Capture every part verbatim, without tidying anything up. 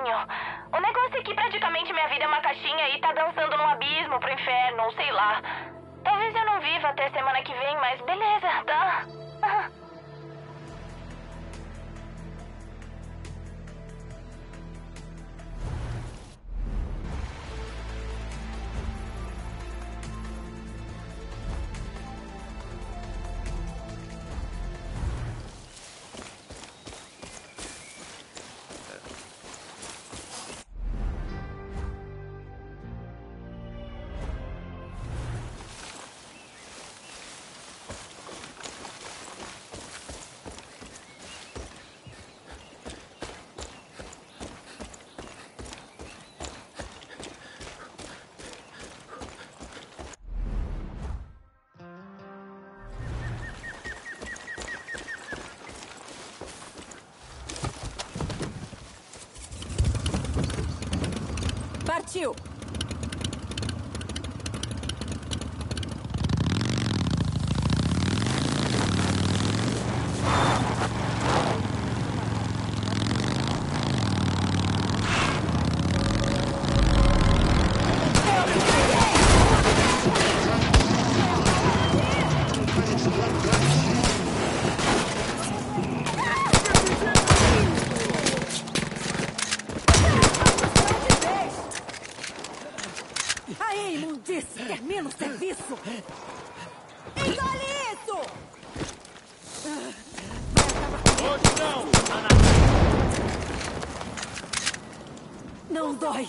sozinho. O negócio é que praticamente minha vida é uma caixinha e tá dançando num abismo pro inferno, ou sei lá. Talvez eu não viva até semana que vem, mas beleza, tá? Partiu! Aí, imundice! Termina o serviço! Engole isso! Hoje não! Não dói!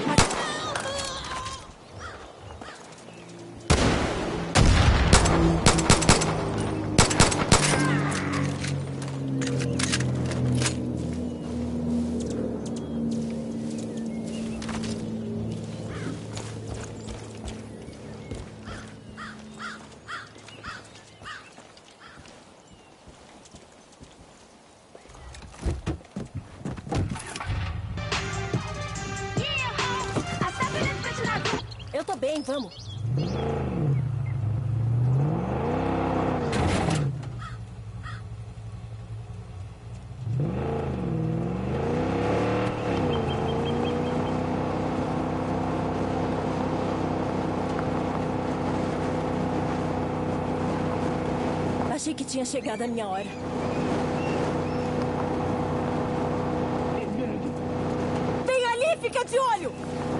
Eu tô bem, vamos. Achei que tinha chegado a minha hora. Vem ali, fica de olho!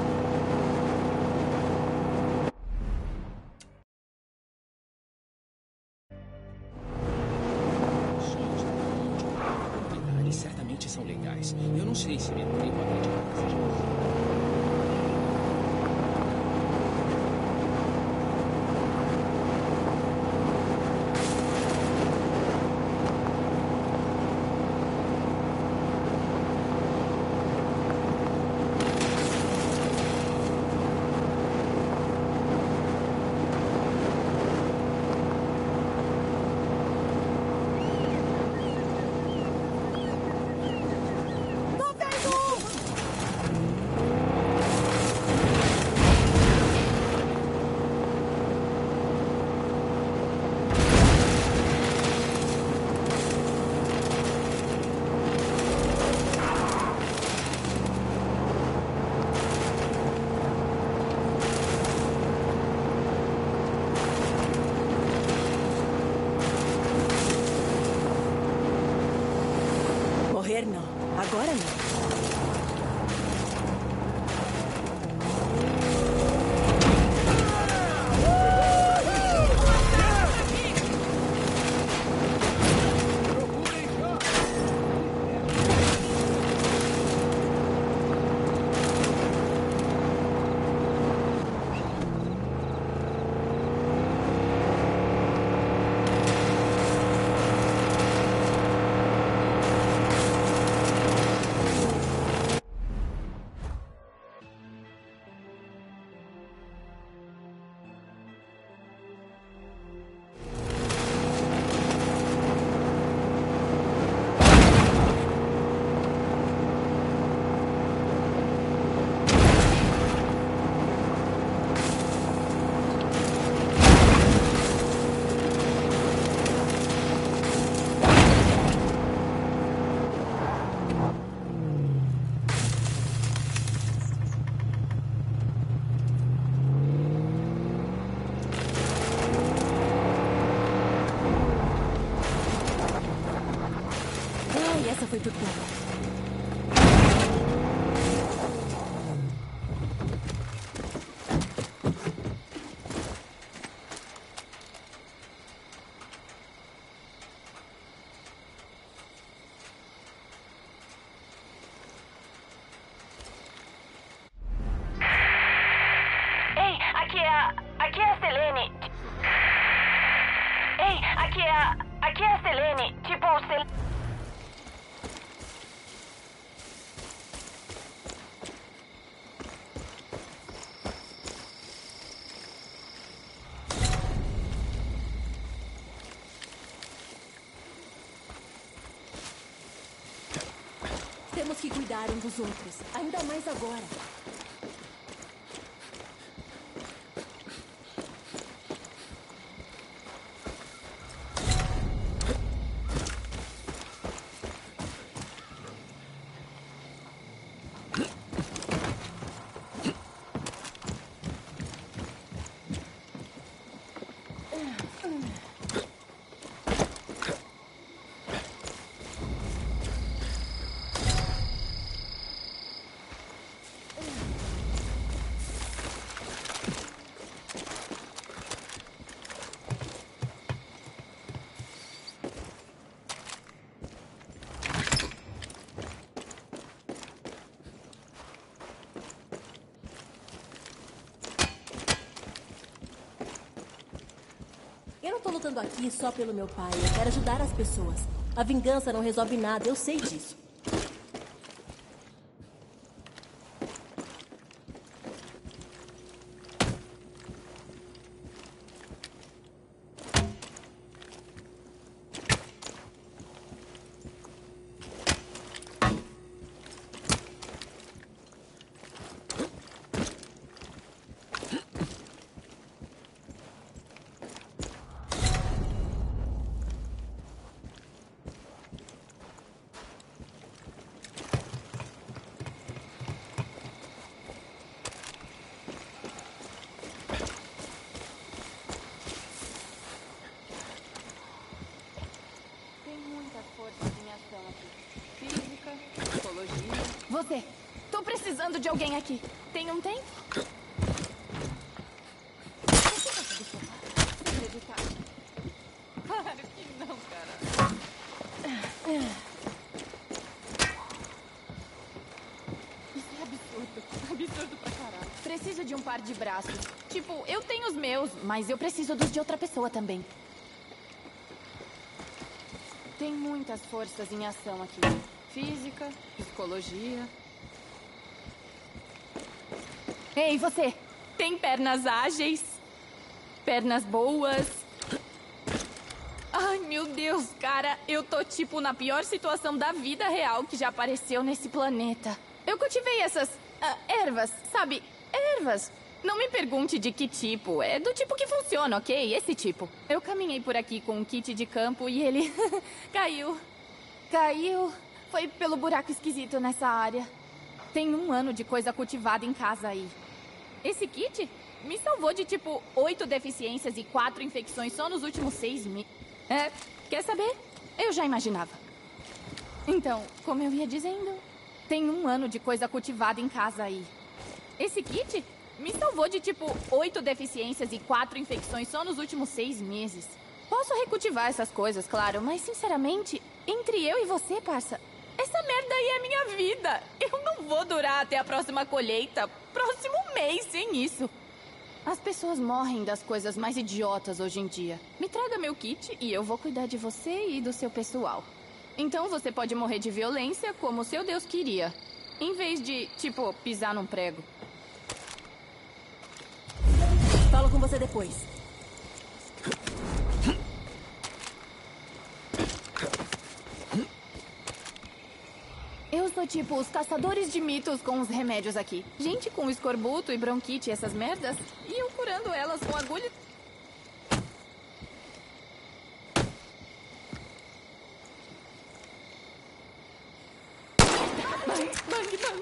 Certamente são legais. Eu não sei se me atrevo a acreditar que seja isso. Morrer não. Agora não. aqui é a Selene. Tipo, Selene... Temos que cuidar um dos outros. Ainda mais agora. Eu não tô lutando aqui só pelo meu pai. Eu quero ajudar as pessoas. A vingança não resolve nada, eu sei disso. Você. Tô precisando de alguém aqui. Tem um tempo? Você gosta de sofá? Acreditar? Claro que não, cara. Isso é absurdo. Absurdo pra caralho. Preciso de um par de braços. Tipo, eu tenho os meus, mas eu preciso dos de outra pessoa também. Tem muitas forças em ação aqui. Física, psicologia. Ei, você! Tem pernas ágeis? Pernas boas? Ai, meu Deus, cara. Eu tô, tipo, na pior situação da vida real que já apareceu nesse planeta. Eu cultivei essas ah, ervas, sabe? Ervas. Não me pergunte de que tipo. É do tipo que funciona, ok? Esse tipo. Eu caminhei por aqui com um kit de campo e ele caiu. Caiu. Foi pelo buraco esquisito nessa área. Tem um ano de coisa cultivada em casa aí. Esse kit me salvou de, tipo, oito deficiências e quatro infecções só nos últimos seis meses. É, quer saber? Eu já imaginava. Então, como eu ia dizendo, tem um ano de coisa cultivada em casa aí. Esse kit me salvou de, tipo, oito deficiências e quatro infecções só nos últimos seis meses. Posso recultivar essas coisas, claro, mas, sinceramente, entre eu e você, parça, essa merda aí é minha vida. Eu não vou durar até a próxima colheita, próximo mês sem isso. As pessoas morrem das coisas mais idiotas hoje em dia. Me traga meu kit e eu vou cuidar de você e do seu pessoal. Então você pode morrer de violência como o seu Deus queria. Em vez de, tipo, pisar num prego. Falo com você depois. Eu sou tipo os caçadores de mitos com os remédios aqui. Gente com escorbuto e bronquite e essas merdas. E eu curando elas com agulha... Bang, bang, bang.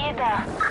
vida.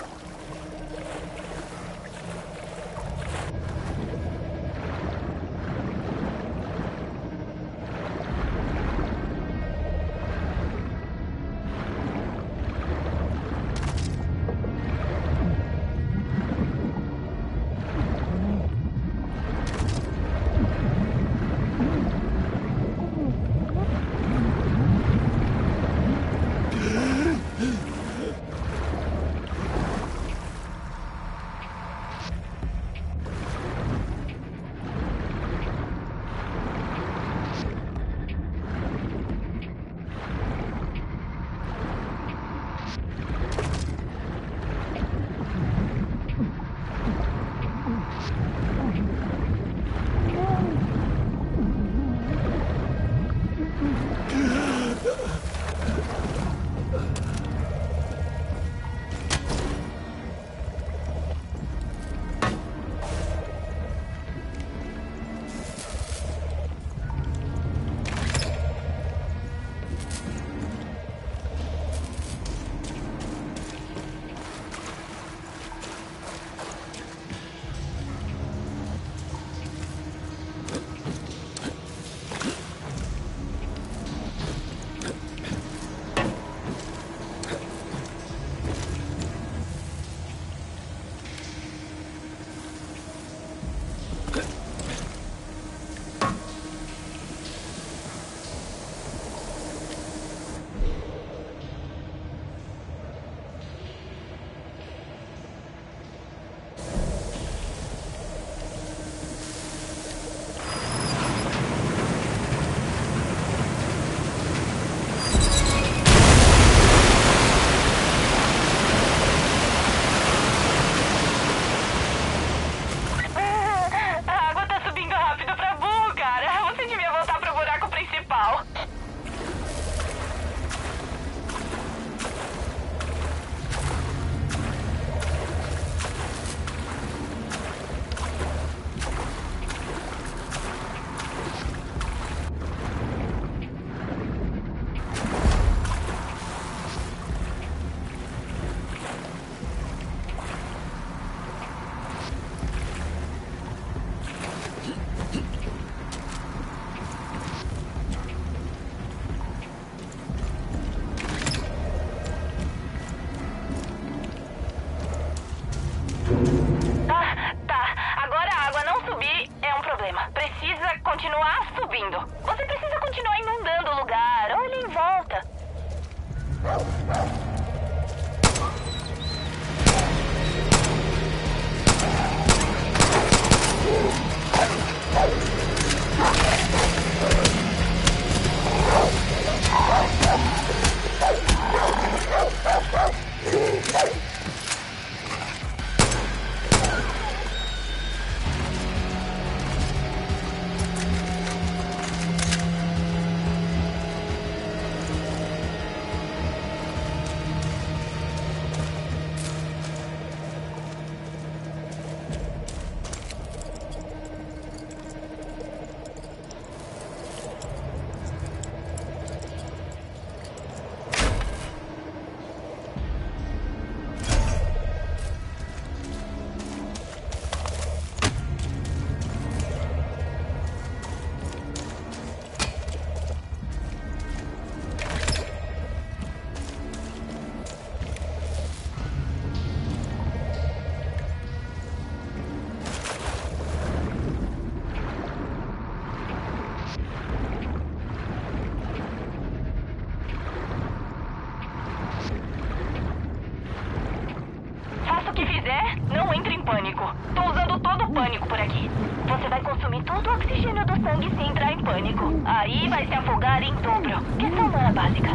Tô usando todo o pânico por aqui. Você vai consumir todo o oxigênio do sangue se entrar em pânico. Aí vai se afogar em dobro. Questão humana básica.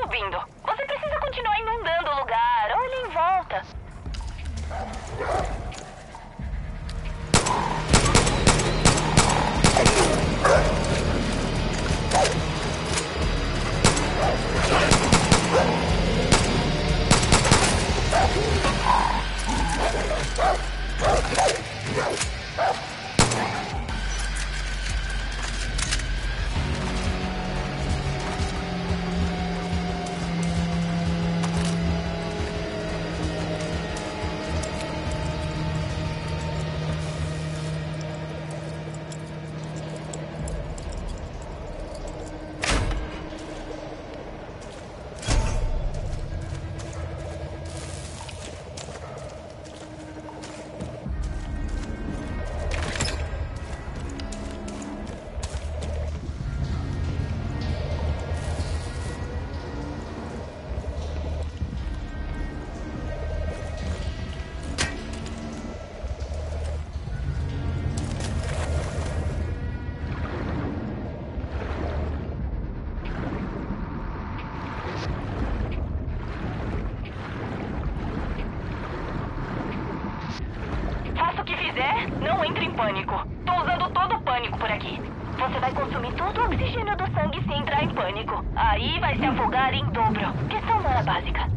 subindo. Você precisa continuar inundando o lugar. Olhe em volta. Não entre em pânico. Tô usando todo o pânico por aqui. Você vai consumir todo o oxigênio do sangue se entrar em pânico. Aí vai se afogar em dobro. Questão não era básica.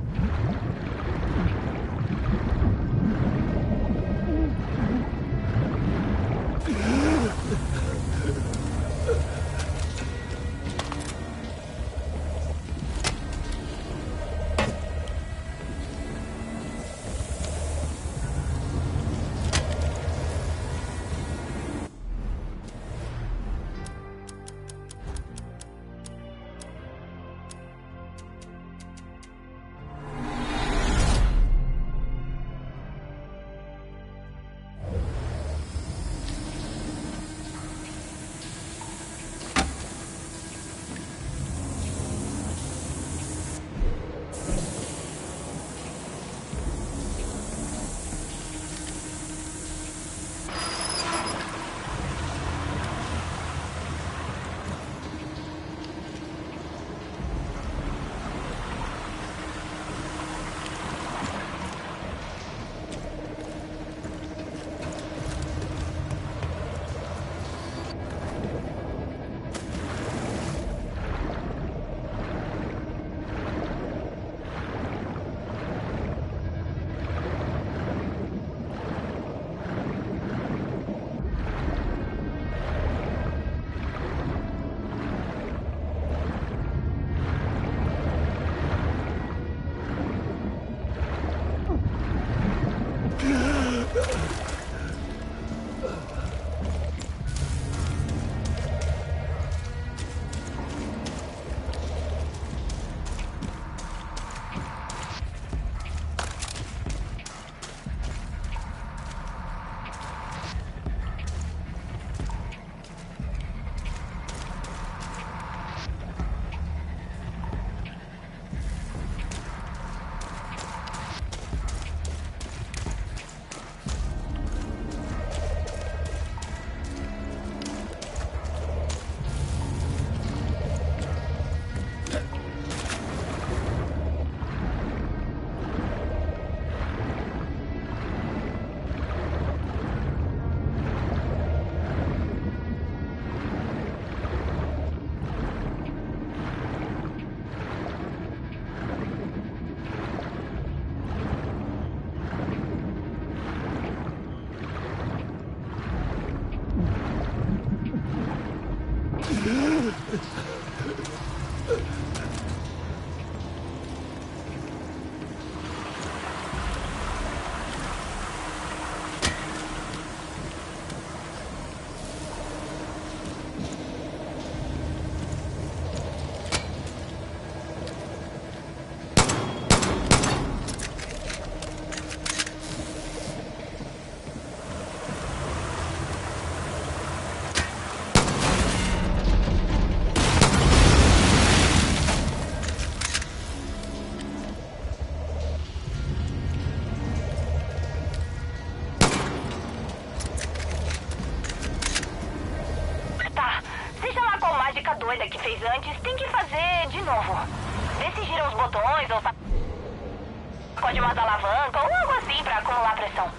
botões ou pode umas alavancas ou algo assim pra acumular pressão.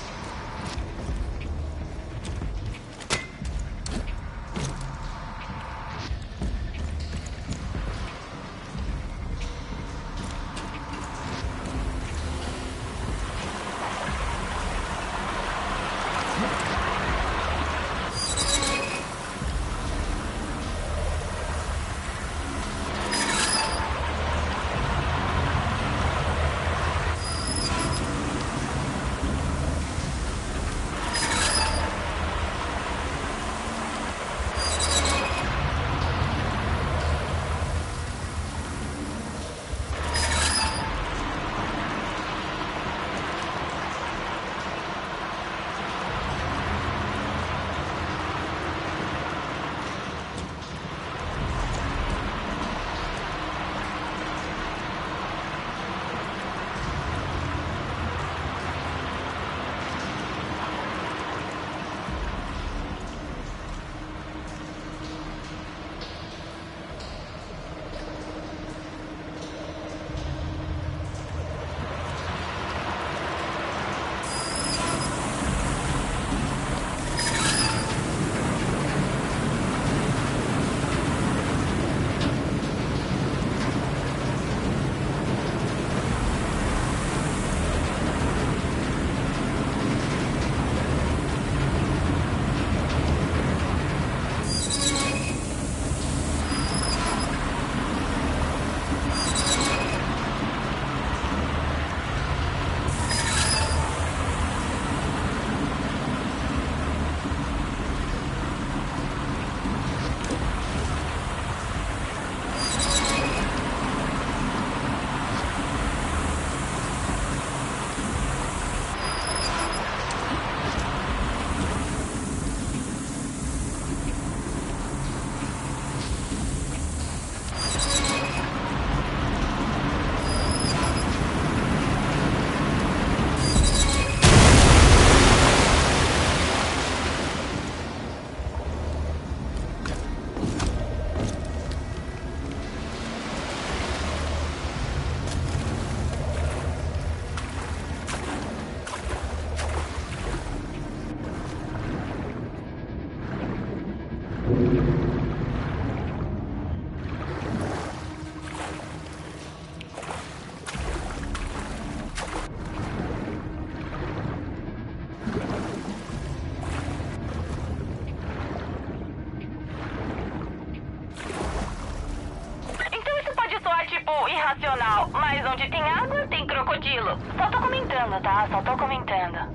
Irracional, mas onde tem água, tem crocodilo. Só tô comentando, tá? Só tô comentando.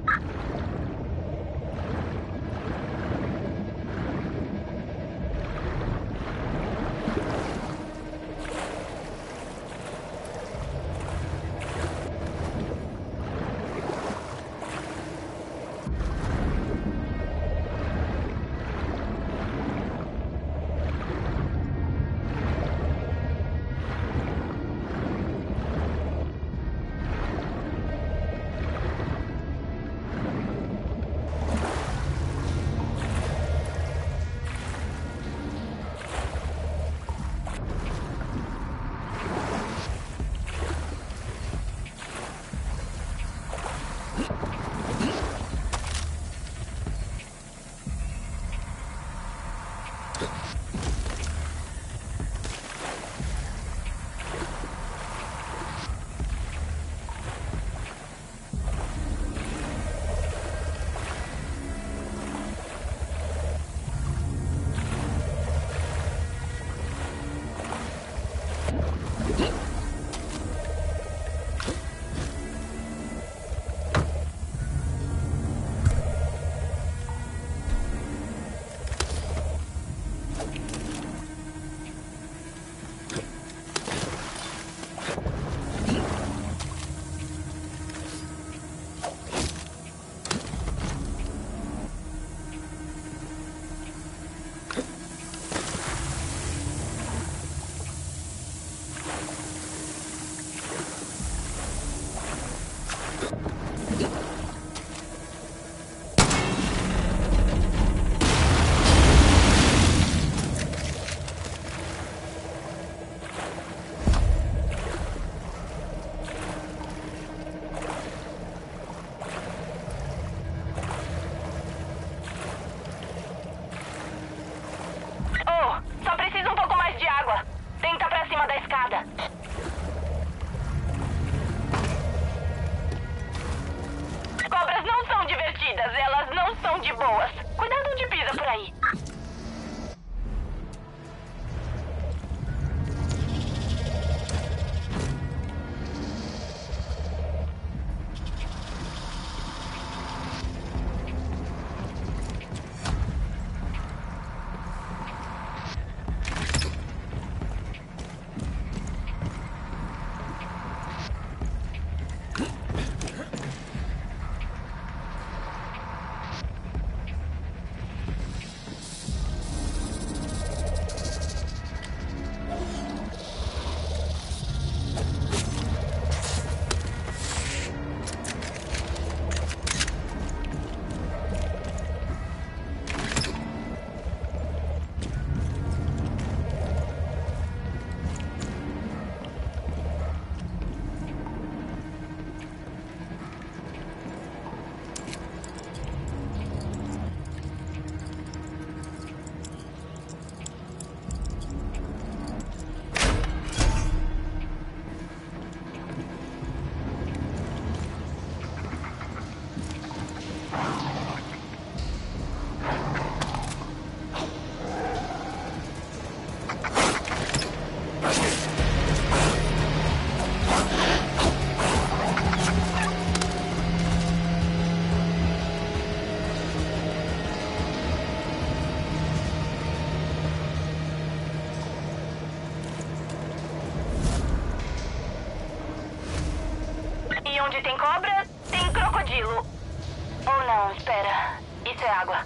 Onde tem cobra, tem crocodilo. Ou não, espera. Isso é água.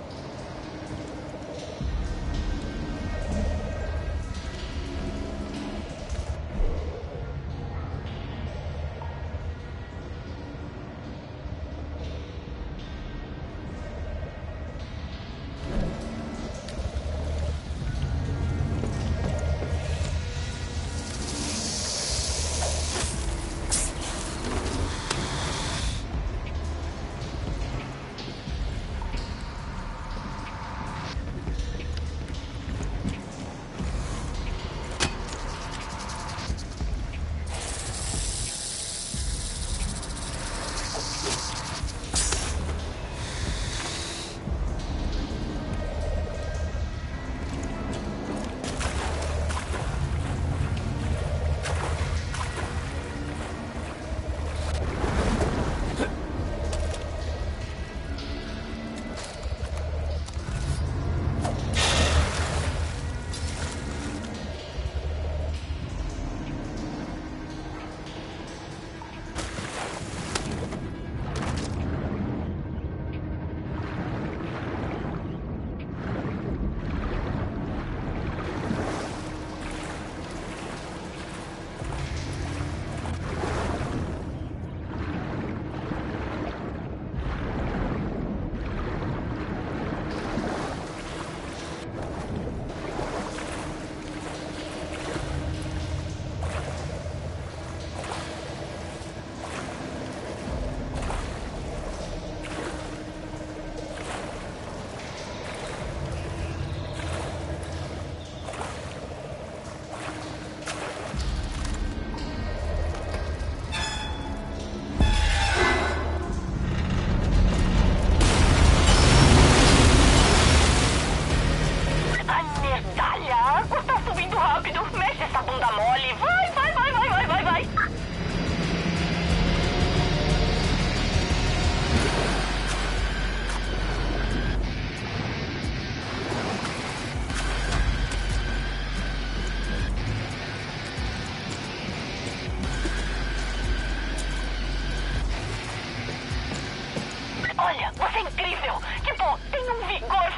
Olha, você é incrível! Tipo, tem um vigor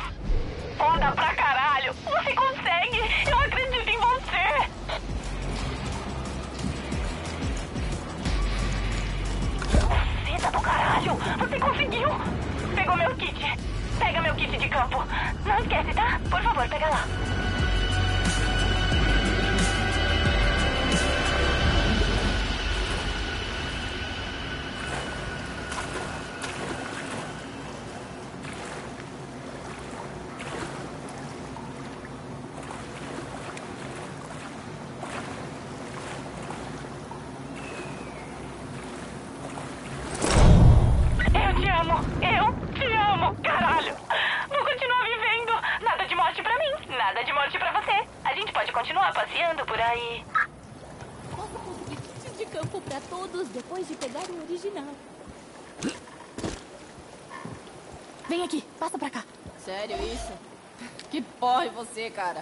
foda pra caralho! Você consegue! Eu acredito em você! Vida do caralho! Você conseguiu! Pegou meu kit! Pega meu kit de campo! Não esquece, tá? Por favor, pega lá! Passeando por aí. Posso conseguir kits de campo pra todos depois de pegar o original. Vem aqui, passa pra cá. Sério isso? Que porra é você, cara?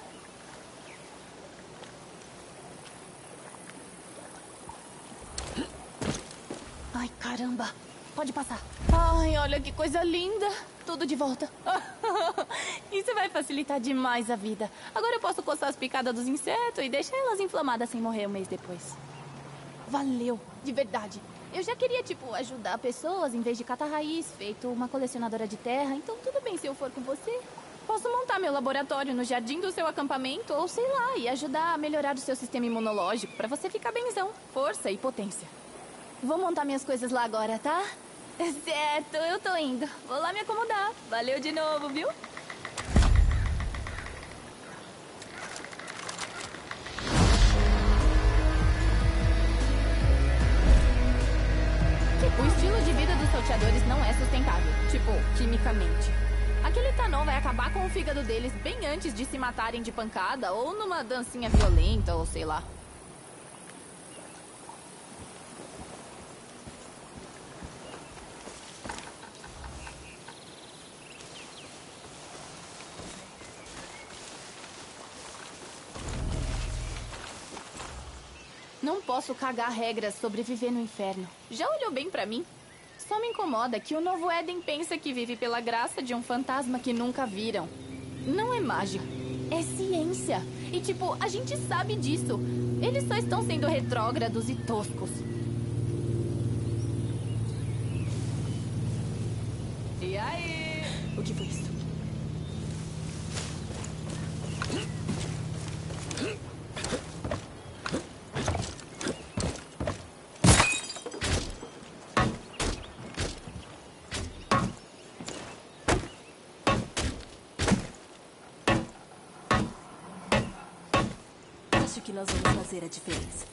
Ai, caramba. Pode passar. Ai, olha que coisa linda. Tudo de volta. Isso vai facilitar demais a vida. Agora eu posso coçar as picadas dos insetos e deixar elas inflamadas sem morrer um mês depois. Valeu, de verdade. Eu já queria, tipo, ajudar pessoas em vez de catar raiz, feito uma colecionadora de terra. Então tudo bem se eu for com você. Posso montar meu laboratório no jardim do seu acampamento ou sei lá, e ajudar a melhorar o seu sistema imunológico pra você ficar benzão. Força e potência. Vou montar minhas coisas lá agora, tá? Certo, eu tô indo. Vou lá me acomodar. Valeu de novo, viu? O estilo de vida dos salteadores não é sustentável. Tipo, quimicamente. Aquele etanol vai acabar com o fígado deles bem antes de se matarem de pancada ou numa dancinha violenta ou sei lá. Não posso cagar regras sobre viver no inferno. Já olhou bem pra mim? Só me incomoda que o novo Éden pensa que vive pela graça de um fantasma que nunca viram. Não é mágica, é ciência. E tipo, a gente sabe disso. Eles só estão sendo retrógrados e toscos. E aí? O que foi isso? Acho que nós vamos fazer a diferença.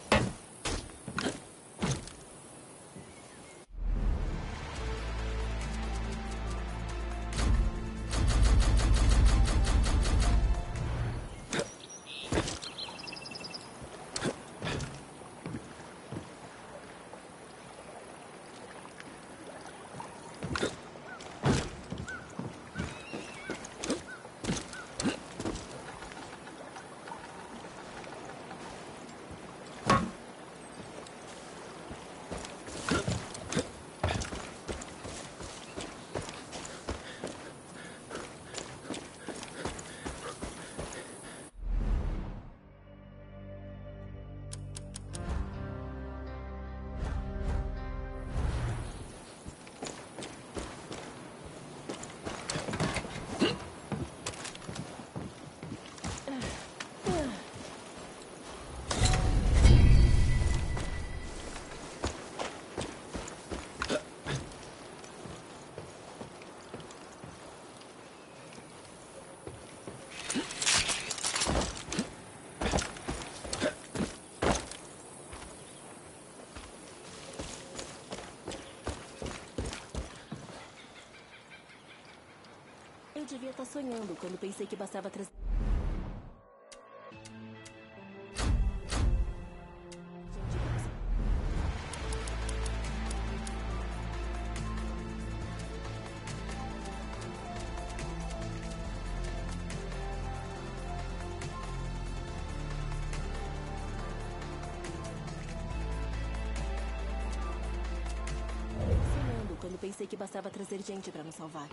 Eu devia estar sonhando quando pensei que bastava trazer... Sonhando quando pensei que bastava trazer gente para nos salvar.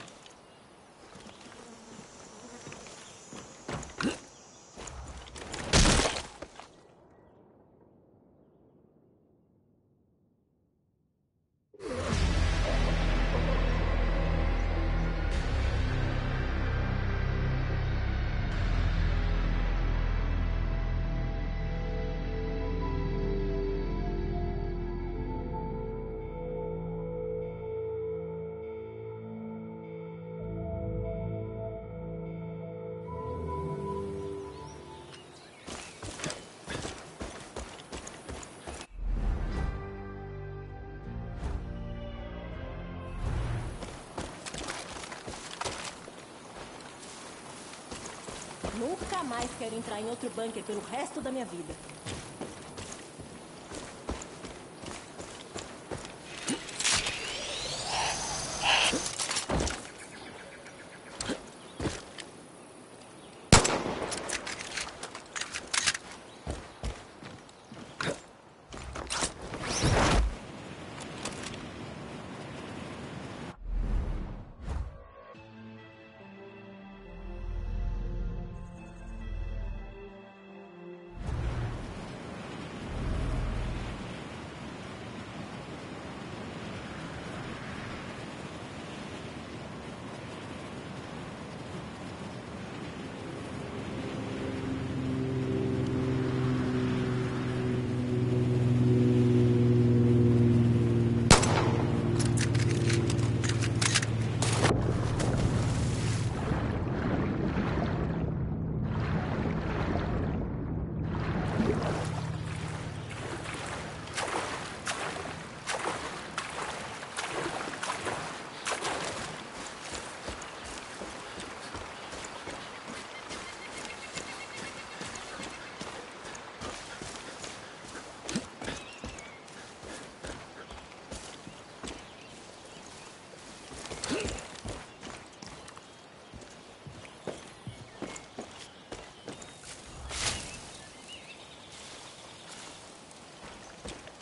Nunca mais quero entrar em outro bunker pelo resto da minha vida.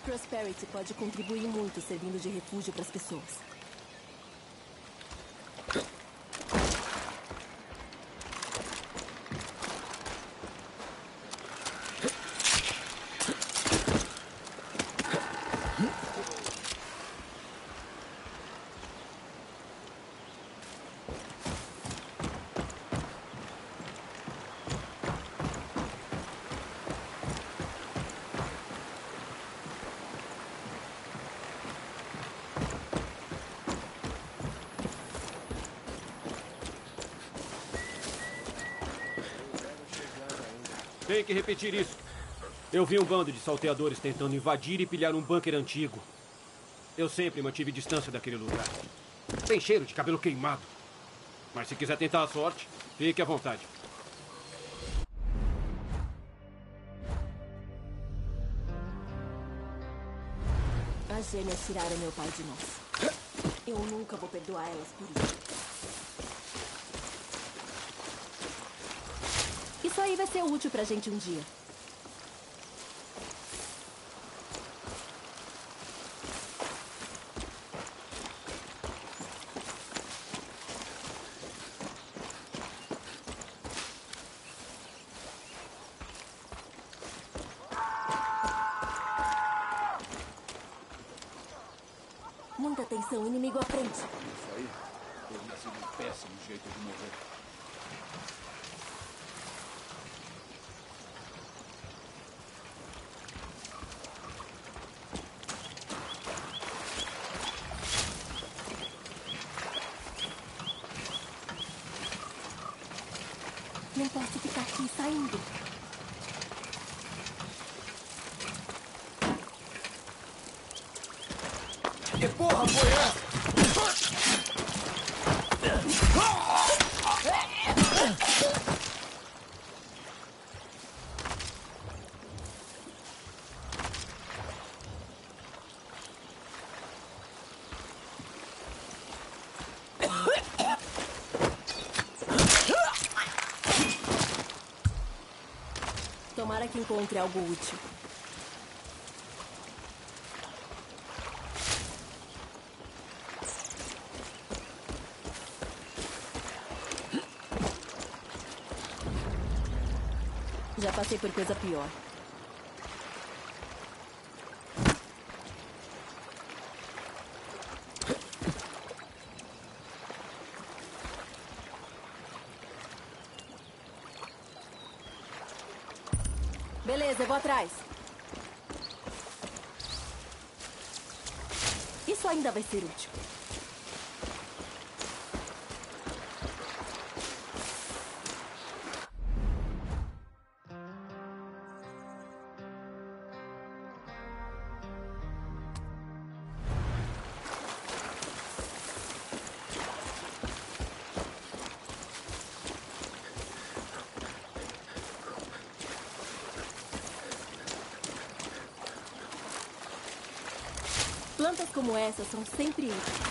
Prosperity pode contribuir muito servindo de refúgio para as pessoas. Tem que repetir isso. Eu vi um bando de salteadores tentando invadir e pilhar um bunker antigo. Eu sempre mantive distância daquele lugar. Tem cheiro de cabelo queimado. Mas se quiser tentar a sorte, fique à vontade. As gêmeas tiraram meu pai de nós. Eu nunca vou perdoar elas por isso. Isso aí vai ser útil pra gente um dia. Muita atenção, inimigo à frente. Isso aí teria sido um péssimo jeito de morrer. Não posso ficar aqui saindo. Que porra foi essa? Tomara que encontre algo útil. Já passei por coisa pior. Beleza, eu vou atrás. Isso ainda vai ser útil. Plantas como essa são sempre úteis.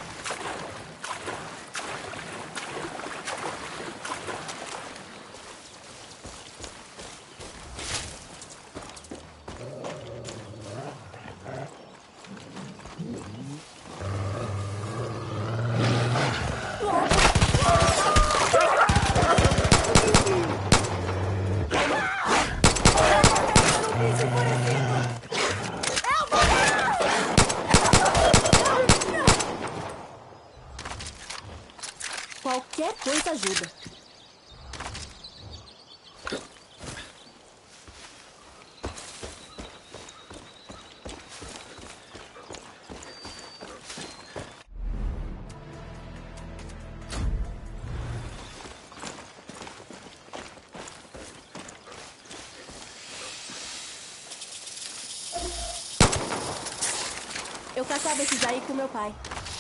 Qualquer coisa ajuda. Eu caçava esses aí com meu pai.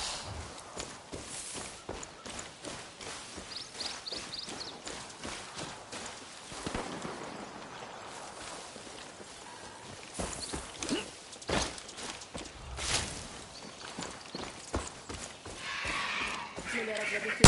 Melhor agradecer.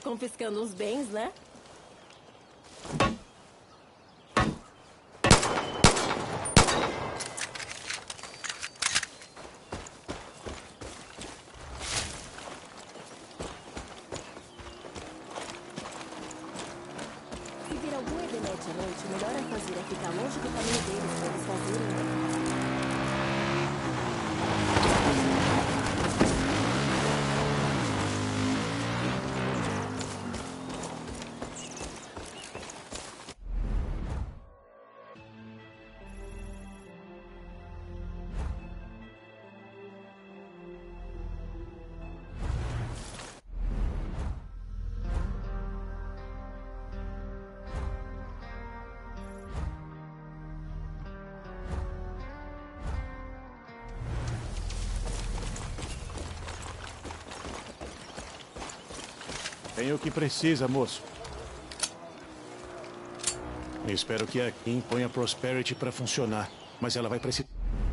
confiscando uns bens, né? Se vir algum Edenete à noite, o melhor a fazer é ficar longe do caminho deles para eles fazerem. Tem o que precisa, moço. Espero que a Kim ponha a Prosperity para funcionar, mas ela vai precisar.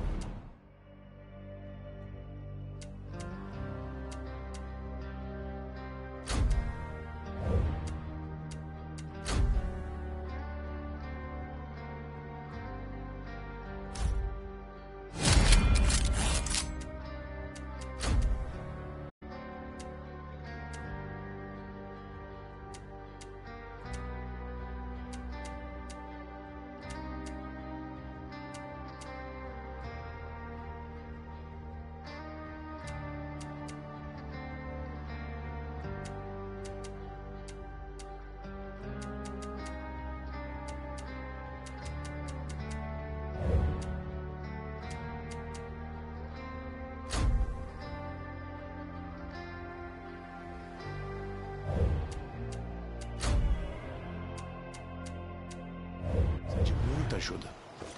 De muita ajuda.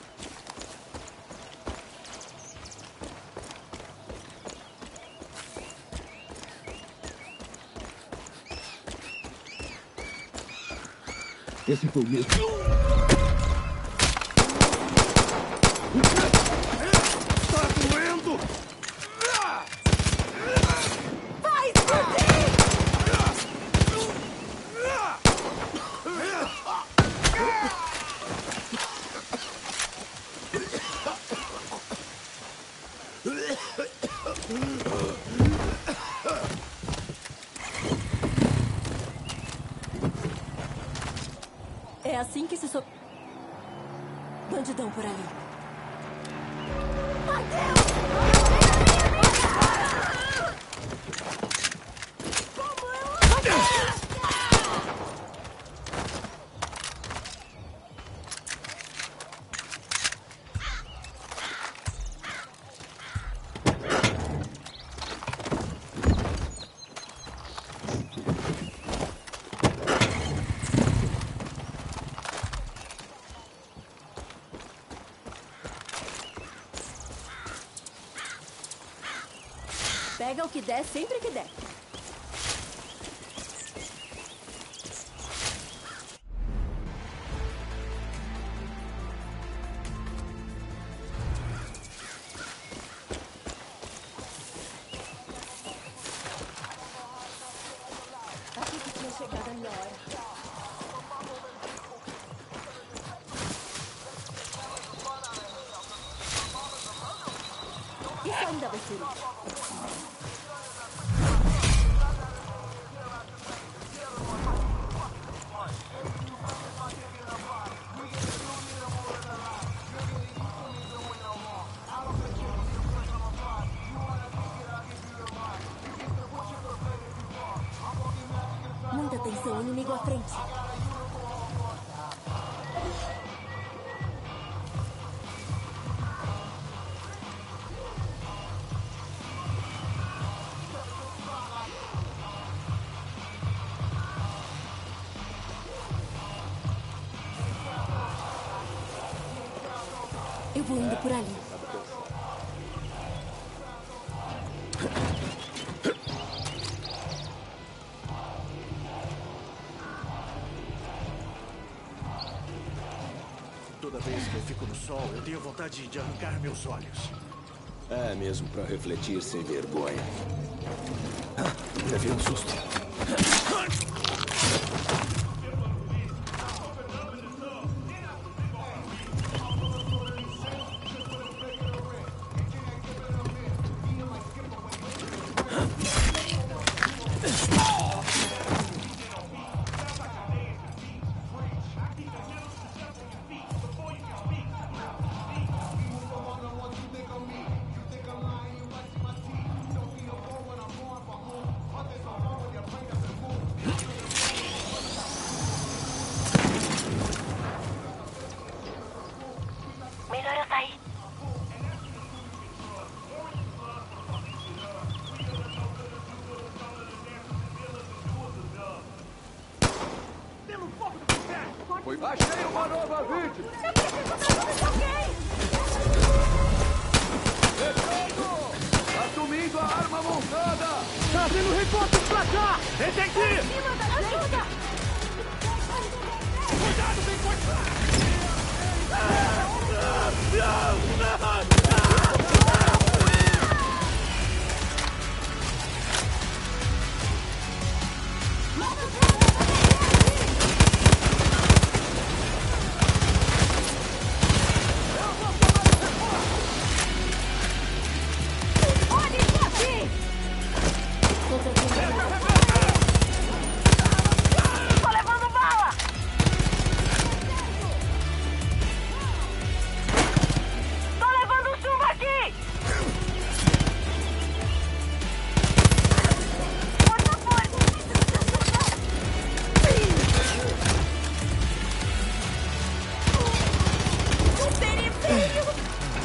Esse foi o mesmo. Tá doendo! Vai explodir! É assim que se so... Bandidão por ali. Pega o que der, sempre que der. Aqui que tinha chegado a minha hora. Isso ainda vai ser útil. Muita atenção, inimigo à frente. Eu vou indo por ali. Toda vez que eu fico no sol, eu tenho vontade de arrancar meus olhos. É mesmo pra refletir sem vergonha. Ah, levei um susto. Achei uma nova vítima! Eu preciso de alguém! Descendo! Assumindo a arma montada! Tá vindo reforços pra cá! Detetive! Ajuda! Cuidado, vem cortar! Tô levando bala! Tô levando chumbo aqui! Por favor! O periférico!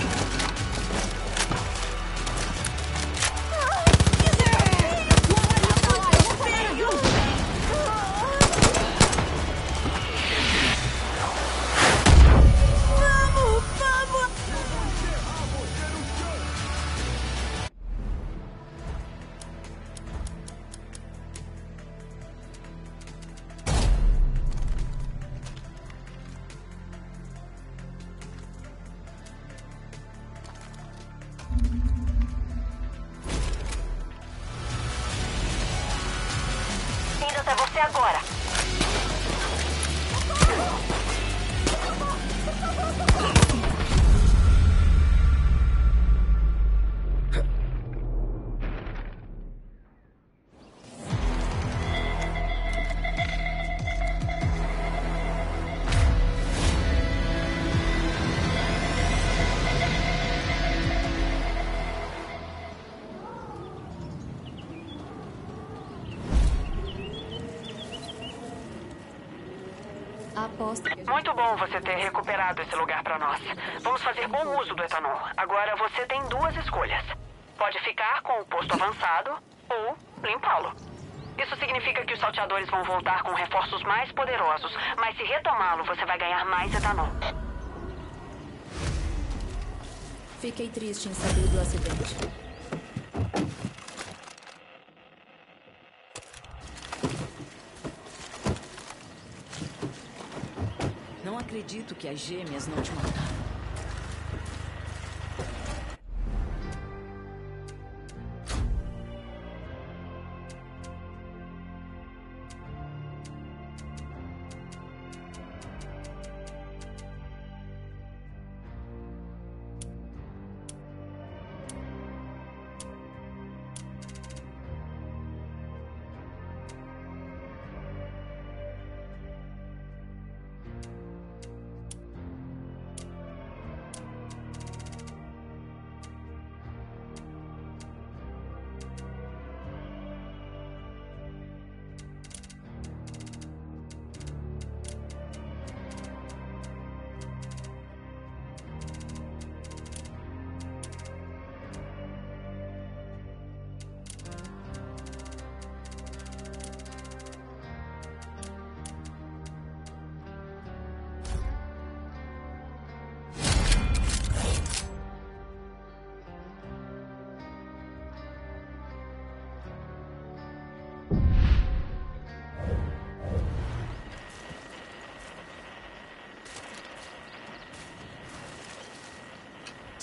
Indo até você agora. Muito bom você ter recuperado esse lugar para nós. Vamos fazer bom uso do etanol. Agora você tem duas escolhas. Pode ficar com o posto avançado ou limpá-lo. Isso significa que os salteadores vão voltar com reforços mais poderosos, mas se retomá-lo, você vai ganhar mais etanol. Fiquei triste em saber do acidente. Não acredito que as gêmeas não te mataram.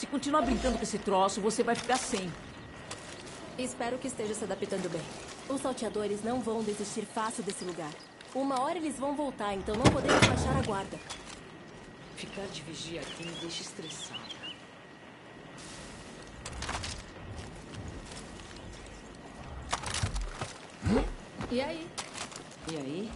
continuar brincando com esse troço, você vai ficar sem. Espero que esteja se adaptando bem. Os salteadores não vão desistir fácil desse lugar. Uma hora eles vão voltar, então não podemos baixar a guarda. Ficar de vigia aqui me deixa estressada. E aí? E aí?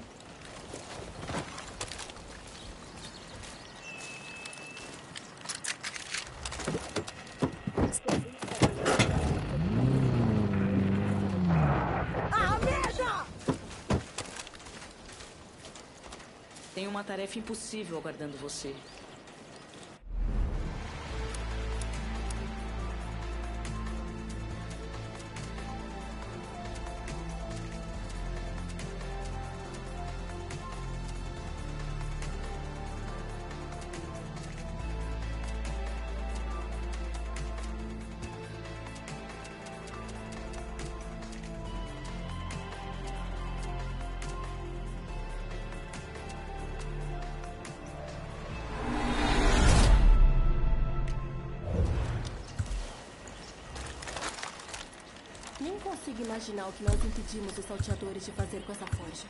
Ah, merda! Tem uma tarefa impossível aguardando você. Nem consigo imaginar o que nós impedimos os salteadores de fazer com essa forja.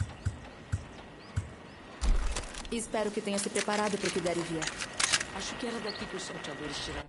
Espero que tenha se preparado para o que der e vier. Acho que era daqui que os salteadores tiraram.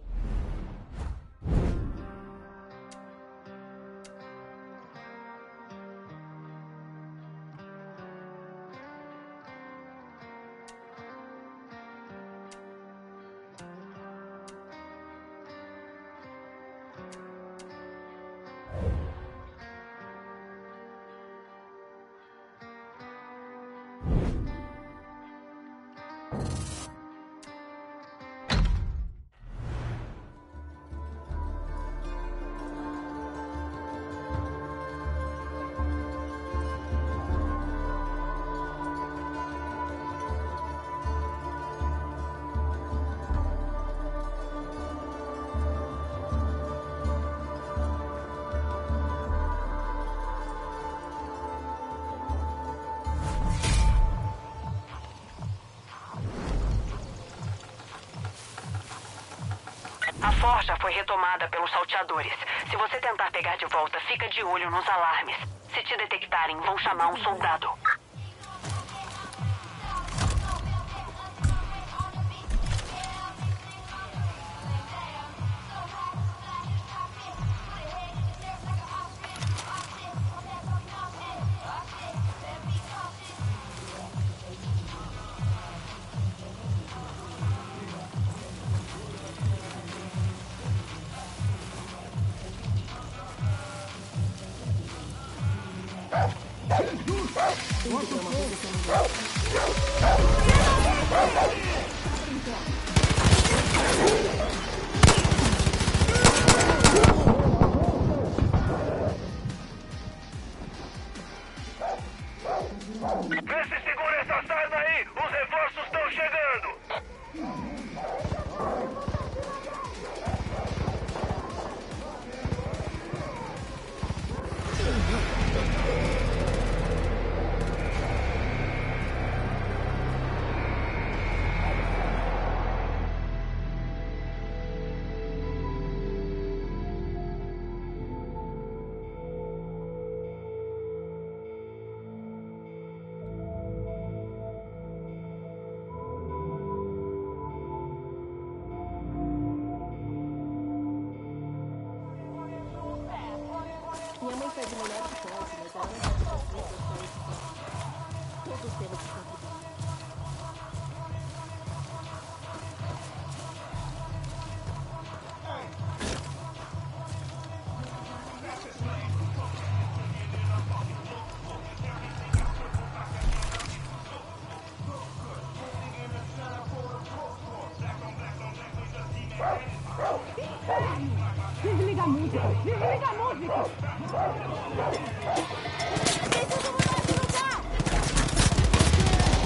A forja foi retomada pelos salteadores. Se você tentar pegar de volta, fica de olho nos alarmes. Se te detectarem, vão chamar um soldado. Vê se segura essa sarna aí! Os reforços estão chegando! Minha mãe faz o melhor que pode, mas ela não pode fazer as coisas que faz. Todos temos que contribuir. Desliga a música! Desliga a música! Preciso mudar de lugar!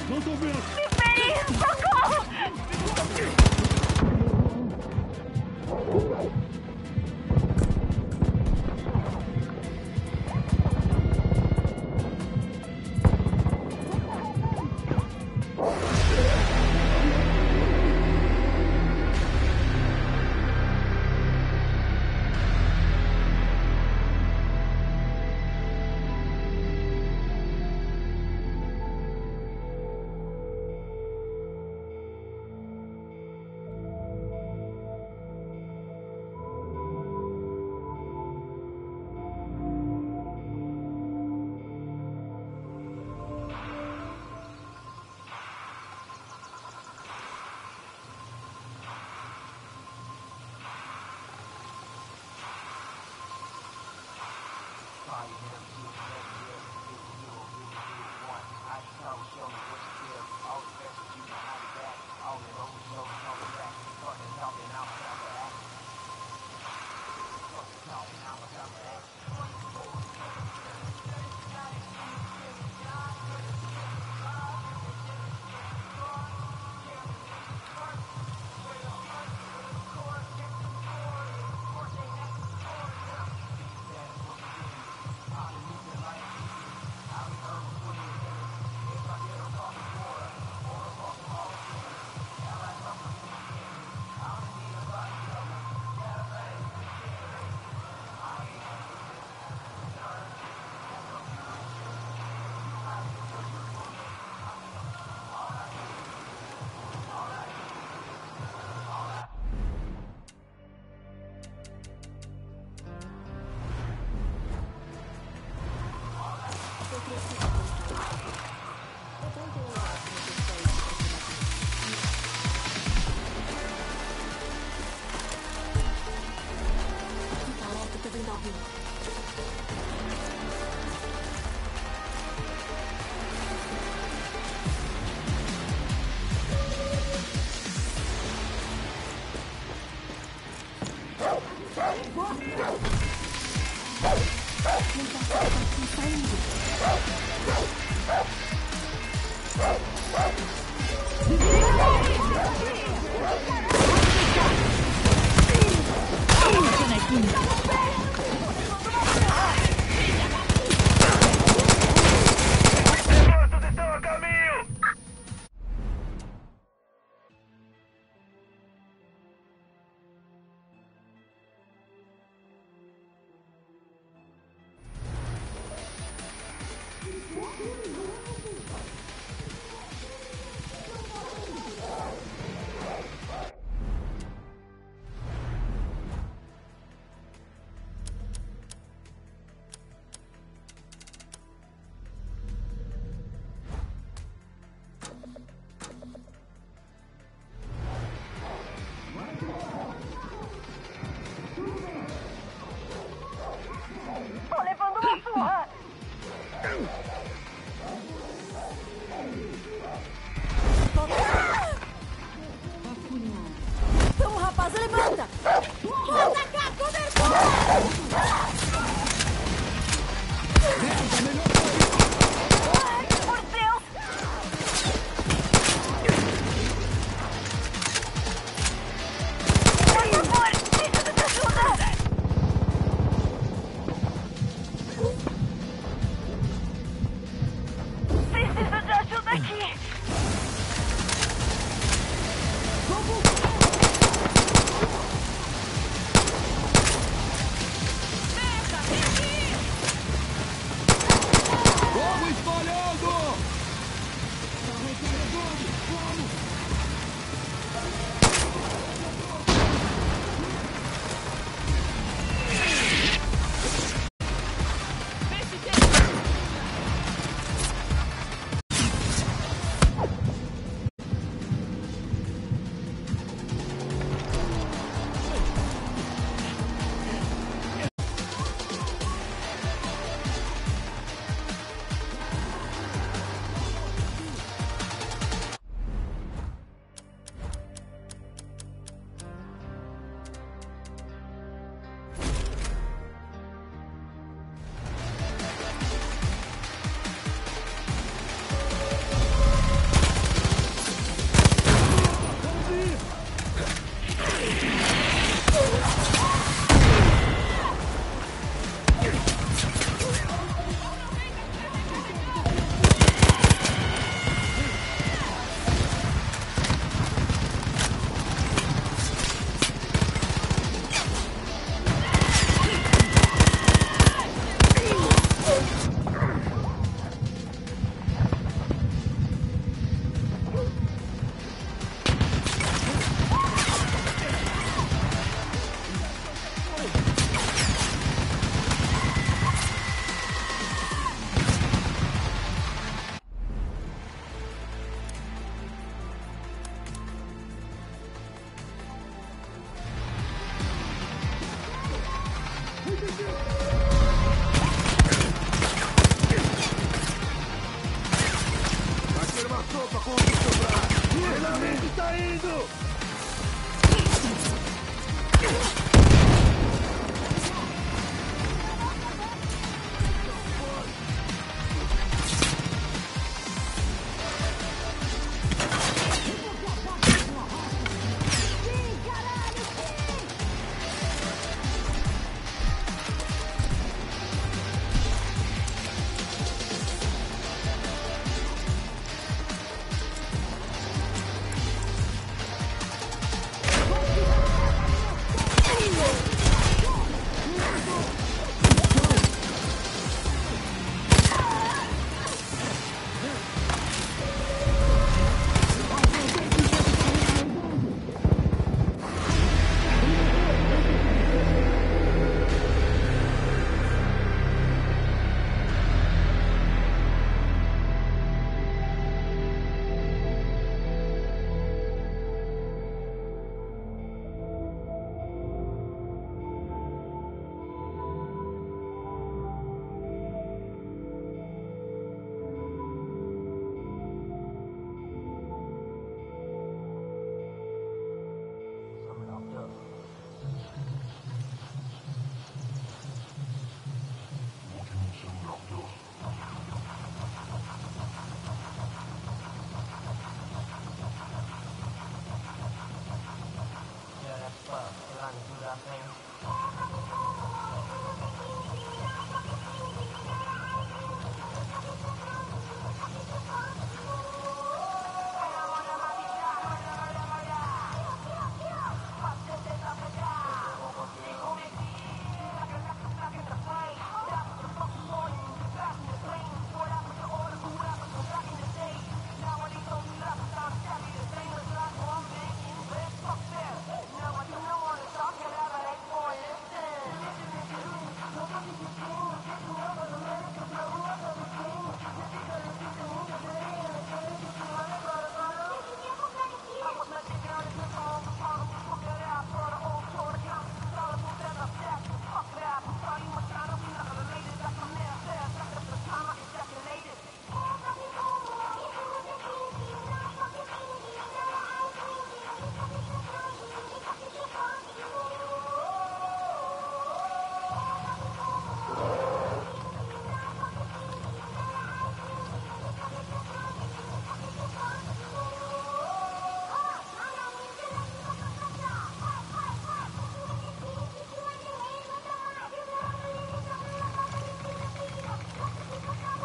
Não tô vendo. Esperem! Socorro!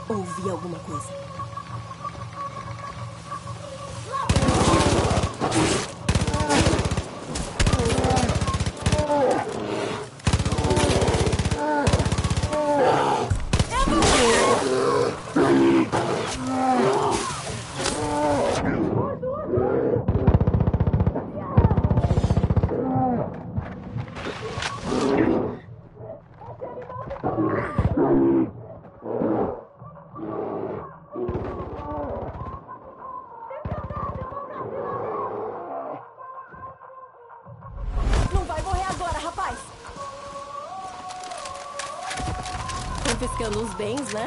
Ouvi alguma coisa. Não vai morrer agora, rapaz! Confiscando os bens, né?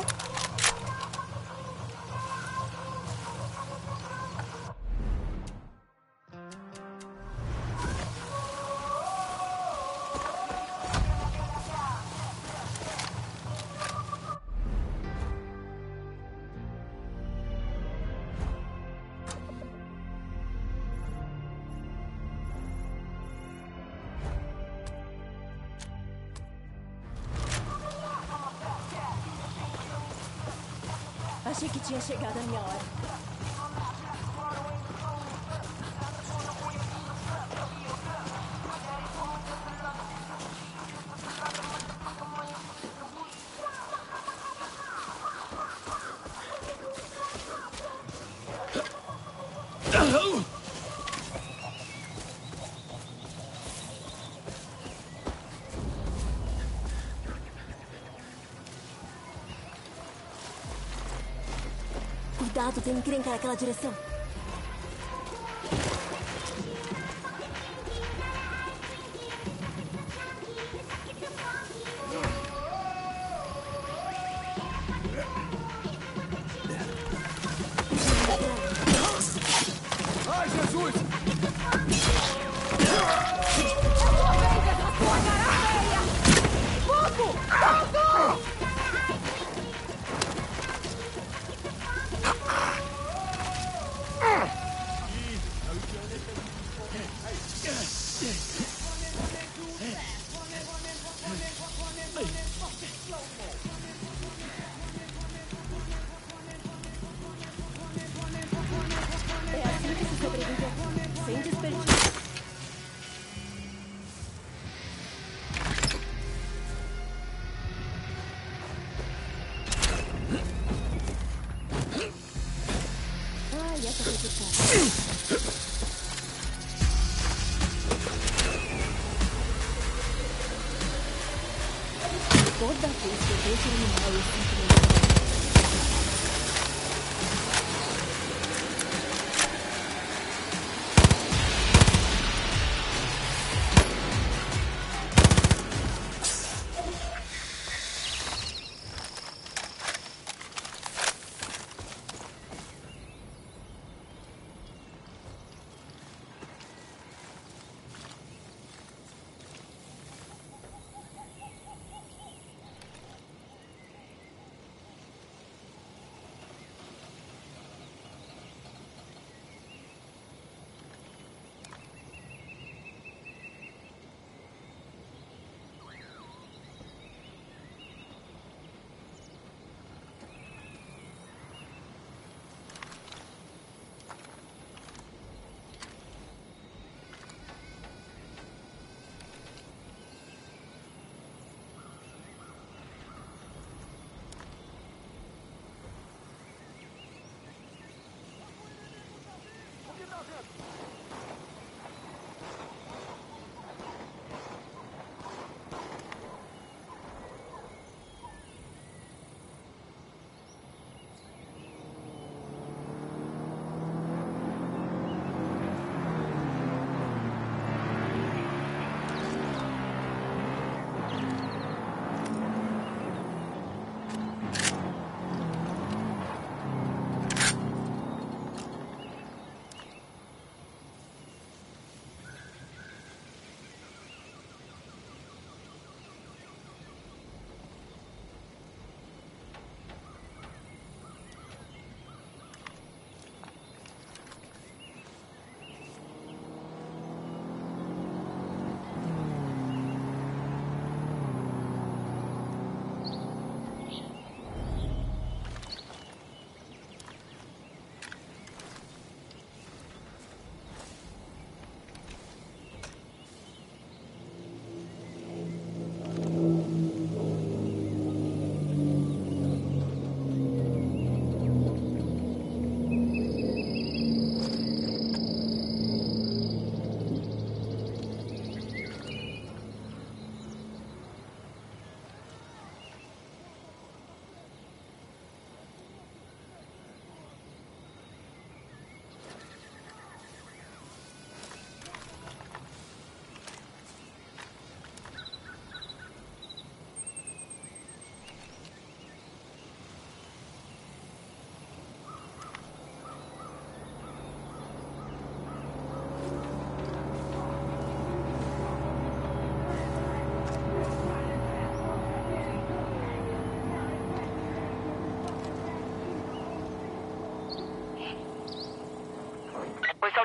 Achei que tinha chegado a minha hora. Cuidado, tem encrenca naquela direção. Ai, Jesus! Fogo! Fogo! É assim que se sobrevive aqui, sem desperdício. Ai, essa foi puxada. Toda vez que eu vejo um animal, eu sinto medo.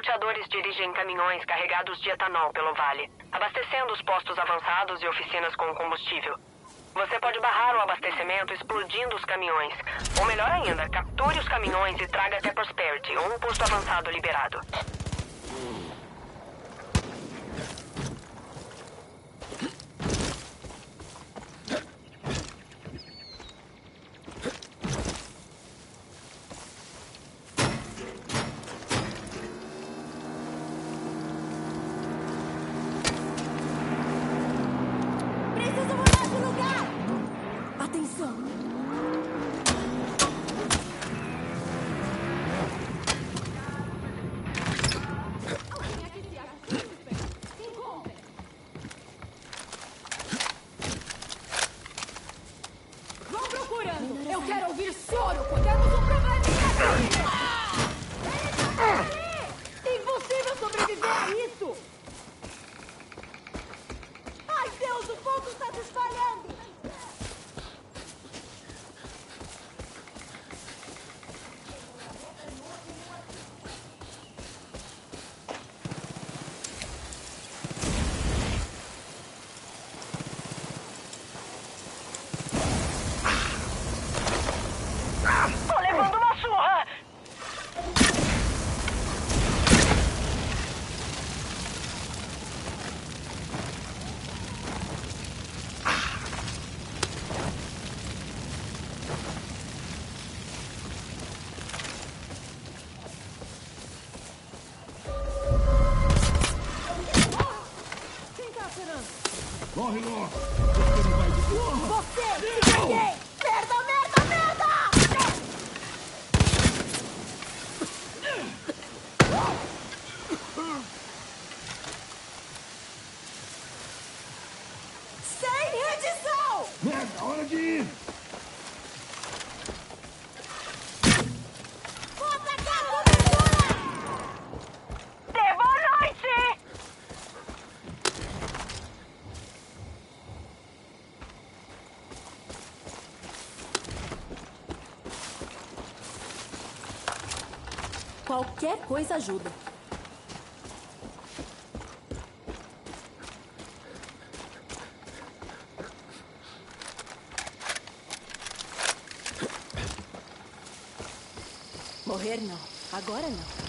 salteadores dirigem caminhões carregados de etanol pelo vale, abastecendo os postos avançados e oficinas com combustível. Você pode barrar o abastecimento explodindo os caminhões. Ou melhor ainda, capture os caminhões e traga até Prosperity, ou um posto avançado liberado. Corre logo! Você não vai de boa! Você! Peguei! Merda, merda, merda! Sem redição! Merda, hora de ir! Vou atacar a cobertura! Dê boa noite! Qualquer coisa ajuda. Morrer não. Agora não.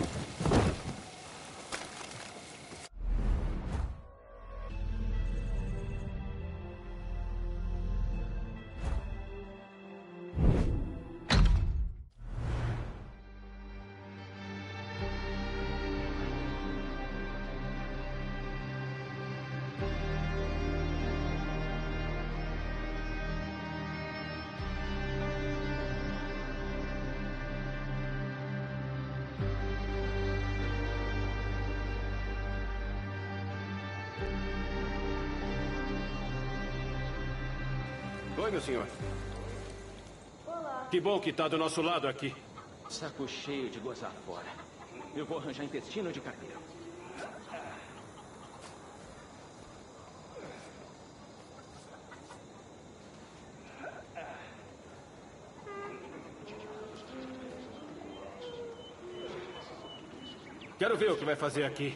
Oi, meu senhor. Olá. Que bom que tá do nosso lado aqui. Saco cheio de gozar fora. Eu vou arranjar intestino de carneiro. Quero ver o que vai fazer aqui.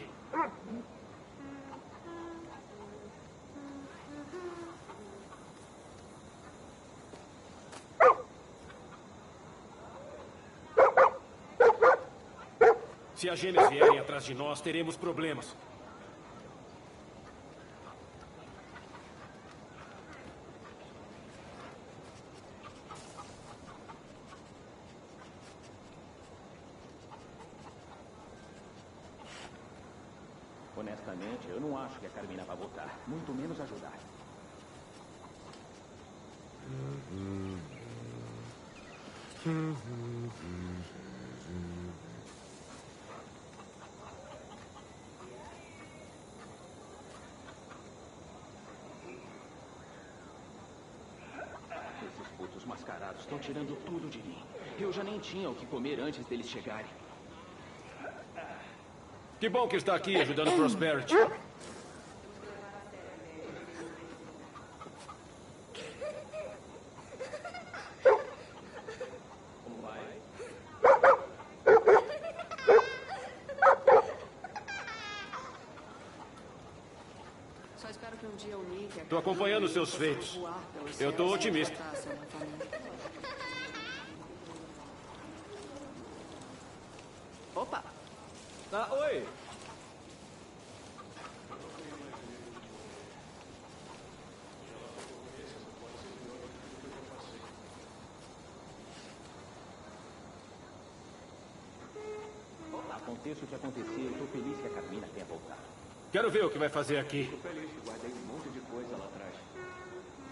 Se as gêmeas vierem atrás de nós, teremos problemas. Honestamente, eu não acho que a Carmina vai voltar. Muito menos ajudar. Esses putos mascarados estão tirando tudo de mim. Eu já nem tinha o que comer antes deles chegarem. Que bom que está aqui ajudando Prosperity. Tô acompanhando os seus feitos. Eu tô otimista. Opa! Ah, oi! Aconteça o que acontecer, eu tô feliz que a Carmina tenha voltado. Quero ver o que vai fazer aqui. Tô feliz que guardei um monte de coisa lá atrás.